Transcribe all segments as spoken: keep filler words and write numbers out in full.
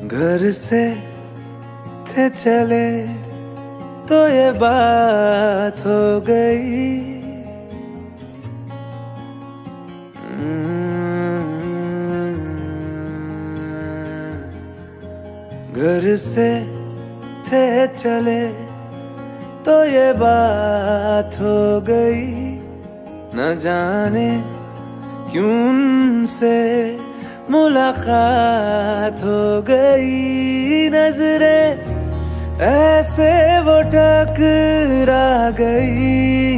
घर से थे चले तो ये बात हो गई। घर से थे चले तो ये बात हो गई। न जाने क्यों उनसे मुलाकात हो गई। नजरें ऐसे वो टकरा गई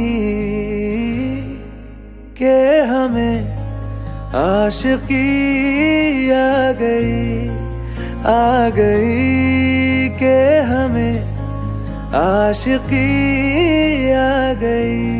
कि हमें आशिकी आ गई आ गई कि हमें आशिकी आ गई।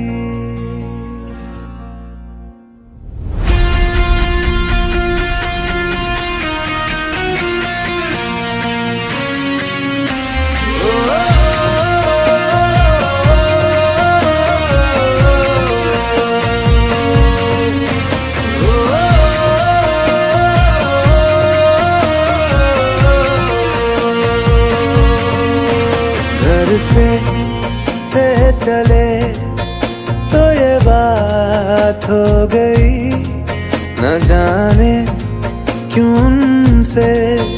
घर से थे चले तो ये बात हो गई। न जाने क्यों उनसे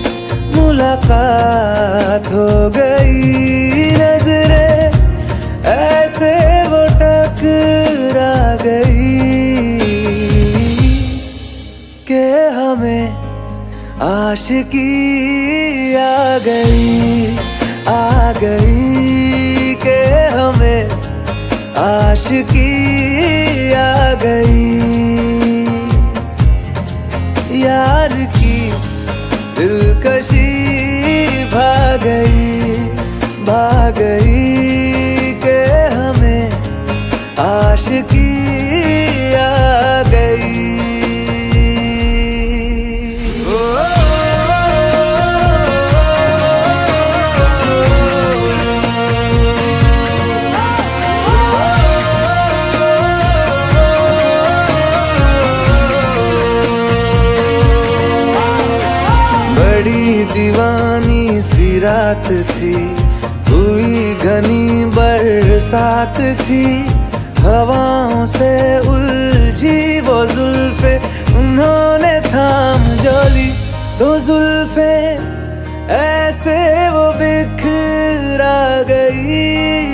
मुलाकात हो गई। नजरें ऐसे वो टकरा गई कि हमें आशिकी आ गई आ गई कि हमें आशिकी आ गई। यार की दिलकशी भाग गई भाग गई कि हमें आशिकी आ गई। बड़ी दीवानी सी रात थी, हुई घनी बरसात थी। हवाओं से उलझी वो जुल्फे, उन्होंने थाम जो ली तो जुल्फे ऐसे वो बिखरा गई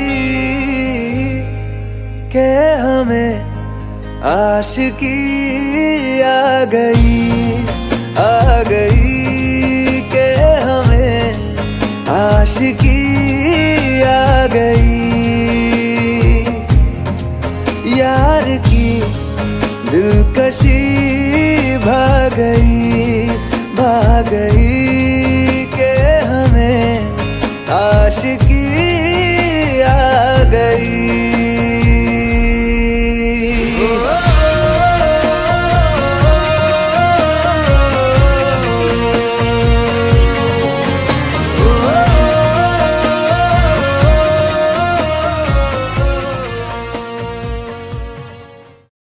कि हमें आशिकी आ गई आ गई कि हमें आशिकी आ गई।